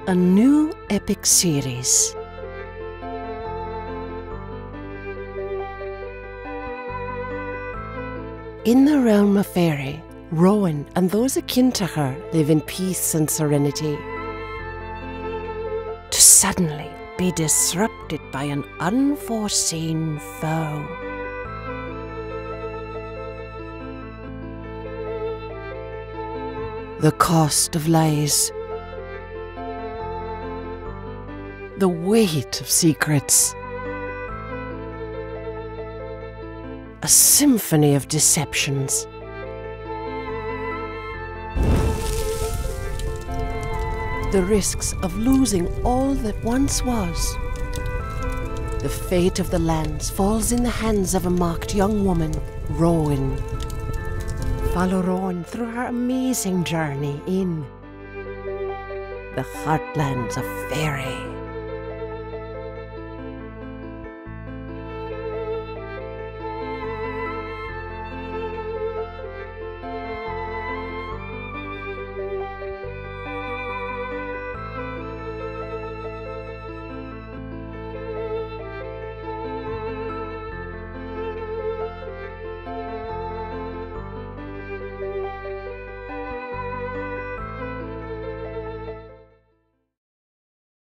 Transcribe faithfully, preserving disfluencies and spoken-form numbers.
a new epic series. In the realm of Faery, Rowan and those akin to her live in peace and serenity. To suddenly be disrupted by an unforeseen foe. The cost of lies. The weight of secrets. A symphony of deceptions. The risks of losing all that once was. The fate of the lands falls in the hands of a mocked young woman, Rowan. Follow Rowan through her amazing journey in the Heartlands of Faery.